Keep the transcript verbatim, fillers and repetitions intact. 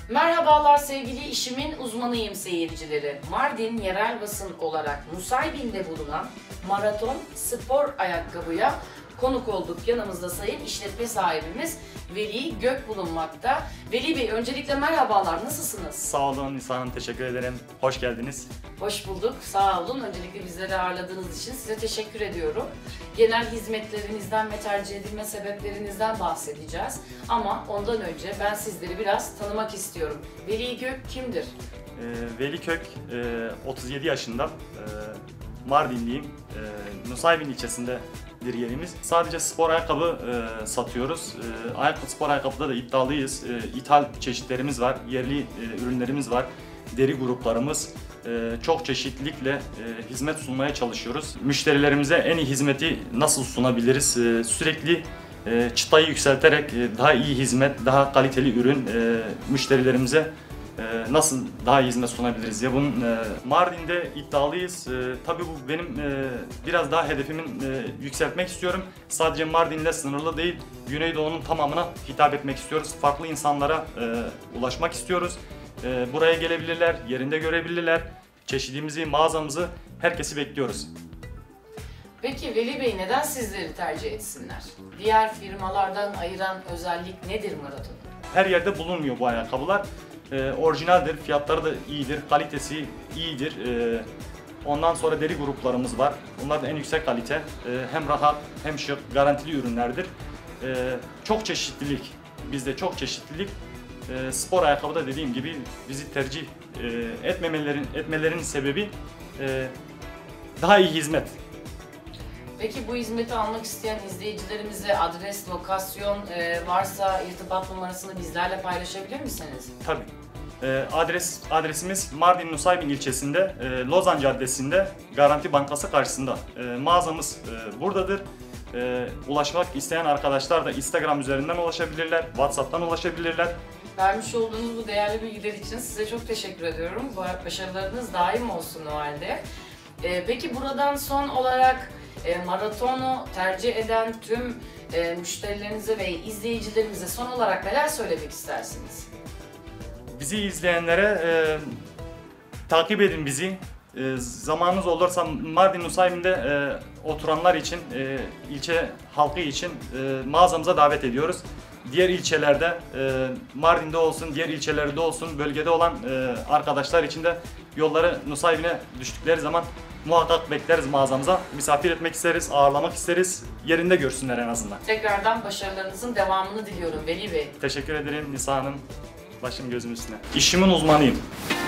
Merhabalar sevgili işimin uzmanıyım seyircileri. Mardin yerel basın olarak Nusaybin'de bulunan Maraton spor ayakkabıya konuk olduk. Yanımızda sayın işletme sahibimiz Veli Gök bulunmakta. Veli Bey, öncelikle merhabalar, nasılsınız? Sağ olun Nisa Hanım, teşekkür ederim. Hoş geldiniz. Hoş bulduk, sağ olun. Öncelikle bizleri ağırladığınız için size teşekkür ediyorum. Genel hizmetlerinizden ve tercih edilme sebeplerinizden bahsedeceğiz. Ama ondan önce ben sizleri biraz tanımak istiyorum. Veli Gök kimdir? Ee, Veli Gök, e, otuz yedi yaşında, e, Mardinliyim. E, Nusaybin ilçesindedir yerimiz. Sadece spor ayakkabı e, satıyoruz. E, ayakkabı, spor ayakkabıda da iddialıyız. E, ithal çeşitlerimiz var, yerli e, ürünlerimiz var, deri gruplarımız. E, çok çeşitlilikle e, hizmet sunmaya çalışıyoruz. Müşterilerimize en iyi hizmeti nasıl sunabiliriz? E, sürekli e, çıtayı yükselterek e, daha iyi hizmet, daha kaliteli ürün e, müşterilerimize e, nasıl daha iyi hizmet sunabiliriz ya bunun e, Mardin'de iddialıyız. E, tabii bu benim e, biraz daha hedefimin e, yükseltmek istiyorum. Sadece Mardin'le sınırlı değil, Güneydoğu'nun tamamına hitap etmek istiyoruz. Farklı insanlara e, ulaşmak istiyoruz. E, buraya gelebilirler, yerinde görebilirler. Çeşidimizi, mağazamızı, herkesi bekliyoruz. Peki Veli Bey, neden sizleri tercih etsinler? Diğer firmalardan ayıran özellik nedir Maraton? Her yerde bulunmuyor bu ayakkabılar. E, orijinaldir, fiyatları da iyidir, kalitesi iyidir. E, ondan sonra deri gruplarımız var. Bunlar da en yüksek kalite. E, hem rahat hem şık, garantili ürünlerdir. E, çok çeşitlilik, bizde çok çeşitlilik. E, spor ayakkabıda dediğim gibi bizi tercih e, etmemelerin etmelerinin sebebi e, daha iyi hizmet. Peki bu hizmeti almak isteyen izleyicilerimize adres, lokasyon e, varsa irtibat numarasını bizlerle paylaşabilir misiniz? Tabii. E, adres adresimiz Mardin Nusaybin ilçesinde, e, Lozan Caddesi'nde, Garanti Bankası karşısında. E, mağazamız e, buradadır. E, ulaşmak isteyen arkadaşlar da Instagram üzerinden ulaşabilirler, WhatsApp'tan ulaşabilirler. Vermiş olduğunuz bu değerli bilgiler için size çok teşekkür ediyorum. Başarılarınız daim olsun o halde. E, peki buradan son olarak e, Maraton'u tercih eden tüm e, müşterilerinize ve izleyicilerimize son olarak neler söylemek istersiniz? Bizi izleyenlere e, takip edin bizi. E, zamanınız olursa Mardin Nusaybin'de e, oturanlar için, e, ilçe halkı için e, mağazamıza davet ediyoruz. Diğer ilçelerde, e, Mardin'de olsun, diğer ilçelerde olsun, bölgede olan e, arkadaşlar için de yolları Nusaybin'e düştükleri zaman muhakkak bekleriz mağazamıza. Misafir etmek isteriz, ağırlamak isteriz. Yerinde görsünler en azından. Tekrardan başarılarınızın devamını diliyorum Veli Bey. Teşekkür ederim Nisa Hanım. Başım gözüm üstüne. İşimin uzmanıyım.